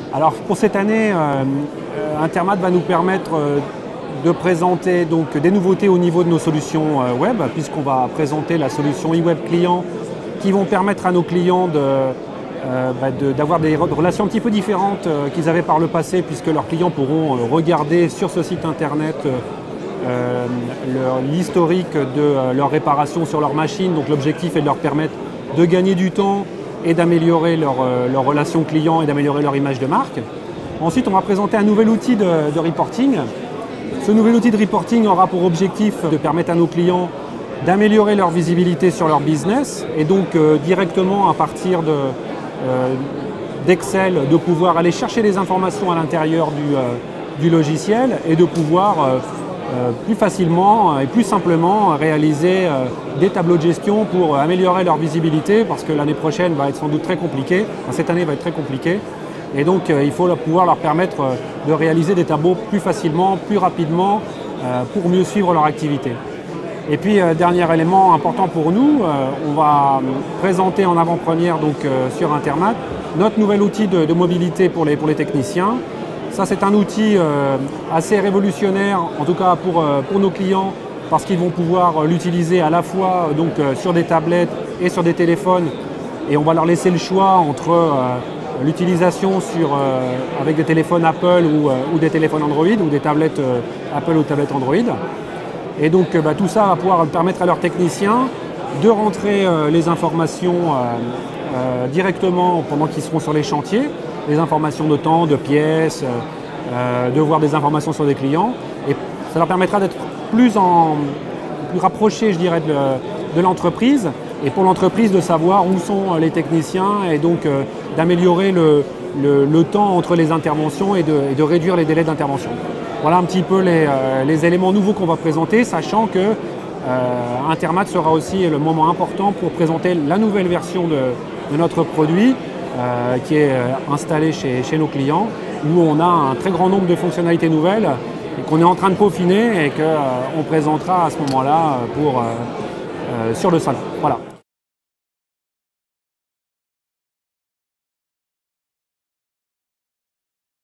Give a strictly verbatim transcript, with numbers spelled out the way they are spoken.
Alors pour cette année, euh, Intermat va nous permettre euh, de présenter donc, des nouveautés au niveau de nos solutions euh, web, puisqu'on va présenter la solution eWeb Client qui vont permettre à nos clients de, euh, bah d'avoir des relations un petit peu différentes euh, qu'ils avaient par le passé, puisque leurs clients pourront euh, regarder sur ce site internet euh, l'historique de euh, leur réparation sur leur machine. Donc l'objectif est de leur permettre de gagner du temps et d'améliorer leur, euh, leur relation client et d'améliorer leur image de marque. Ensuite, on va présenter un nouvel outil de, de reporting. Ce nouvel outil de reporting aura pour objectif de permettre à nos clients d'améliorer leur visibilité sur leur business et donc euh, directement à partir de, euh, d'Excel de pouvoir aller chercher les informations à l'intérieur du, euh, du logiciel et de pouvoir euh, euh, plus facilement et plus simplement réaliser euh, des tableaux de gestion pour améliorer leur visibilité, parce que l'année prochaine va être sans doute très compliquée, enfin, cette année va être très compliquée. Et donc euh, il faut pouvoir leur permettre euh, de réaliser des tableaux plus facilement, plus rapidement, euh, pour mieux suivre leur activité. Et puis euh, dernier élément important pour nous, euh, on va présenter en avant-première donc euh, sur Intermat notre nouvel outil de, de mobilité pour les, pour les techniciens. Ça c'est un outil euh, assez révolutionnaire, en tout cas pour, euh, pour nos clients, parce qu'ils vont pouvoir l'utiliser à la fois donc, euh, sur des tablettes et sur des téléphones, et on va leur laisser le choix entre euh, l'utilisation sur, euh, avec des téléphones Apple ou, euh, ou des téléphones Android ou des tablettes euh, Apple ou tablettes Android. Et donc euh, bah, tout ça va pouvoir permettre à leurs techniciens de rentrer euh, les informations euh, euh, directement pendant qu'ils seront sur les chantiers, les informations de temps, de pièces, euh, de voir des informations sur des clients. Et ça leur permettra d'être plus, en, plus rapprochés, je dirais, de, de l'entreprise. Et pour l'entreprise de savoir où sont les techniciens et donc euh, d'améliorer le, le, le temps entre les interventions et de, et de réduire les délais d'intervention. Voilà un petit peu les, euh, les éléments nouveaux qu'on va présenter, sachant que euh, Intermat sera aussi le moment important pour présenter la nouvelle version de, de notre produit euh, qui est installé chez, chez nos clients, où on a un très grand nombre de fonctionnalités nouvelles et qu'on est en train de peaufiner et qu'on euh, présentera à ce moment-là pour, euh, euh, sur le salon. Voilà.